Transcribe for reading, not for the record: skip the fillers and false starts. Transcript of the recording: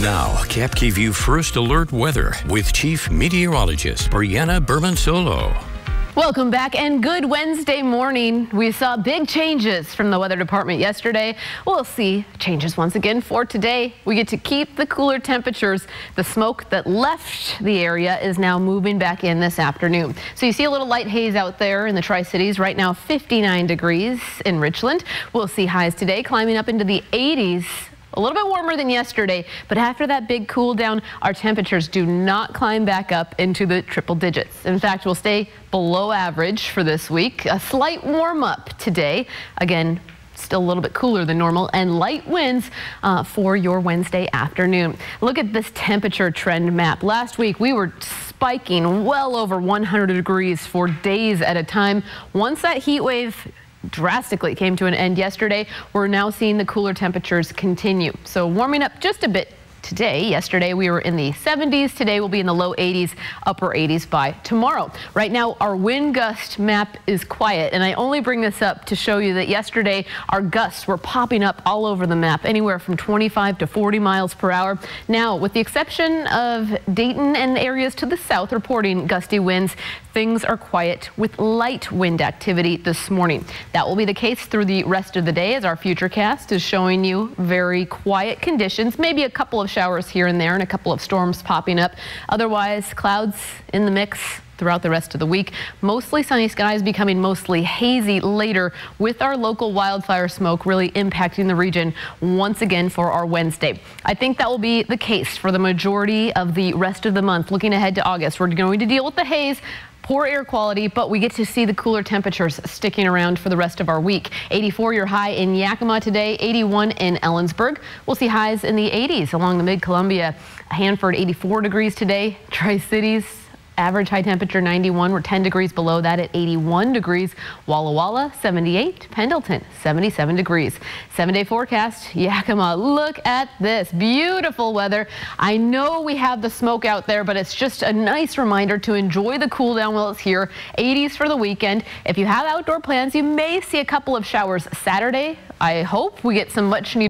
Now, KapKVU First Alert Weather with Chief Meteorologist Brianna Bermansolo. Welcome back and good Wednesday morning. We saw big changes from the weather department yesterday. We'll see changes once again for today. We get to keep the cooler temperatures. The smoke that left the area is now moving back in this afternoon. So you see a little light haze out there in the Tri-Cities. Right now 59 degrees in Richland. We'll see highs today climbing up into the 80s. A little bit warmer than yesterday, but after that big cool down, our temperatures do not climb back up into the triple digits. In fact, we'll stay below average for this week. A slight warm up today. Again, still a little bit cooler than normal, and light winds for your Wednesday afternoon. Look at this temperature trend map. Last week we were spiking well over 100 degrees for days at a time. Once that heat wave drastically came to an end yesterday, we're now seeing the cooler temperatures continue. So warming up just a bit today. Yesterday we were in the 70s. Today we'll be in the low 80s, upper 80s by tomorrow. Right now our wind gust map is quiet, and I only bring this up to show you that yesterday our gusts were popping up all over the map, anywhere from 25 to 40 miles per hour. Now, with the exception of Dayton and areas to the south reporting gusty winds, things are quiet with light wind activity this morning. That will be the case through the rest of the day, as our futurecast is showing you very quiet conditions, maybe a couple of showers here and there and a couple of storms popping up. Otherwise, clouds in the mix throughout the rest of the week. Mostly sunny skies becoming mostly hazy later, with our local wildfire smoke really impacting the region once again for our Wednesday. I think that will be the case for the majority of the rest of the month. Looking ahead to August, we're going to deal with the haze, poor air quality, but we get to see the cooler temperatures sticking around for the rest of our week. 84 your high in Yakima today, 81 in Ellensburg. We'll see highs in the 80s along the mid-Columbia. Hanford 84 degrees today. Tri-Cities average high temperature 91. We're 10 degrees below that at 81 degrees. Walla Walla 78. Pendleton 77 degrees. 7-day forecast. Yakima, look at this beautiful weather. I know we have the smoke out there, but it's just a nice reminder to enjoy the cool down while it's here. 80s for the weekend. If you have outdoor plans, you may see a couple of showers Saturday. I hope we get some much needed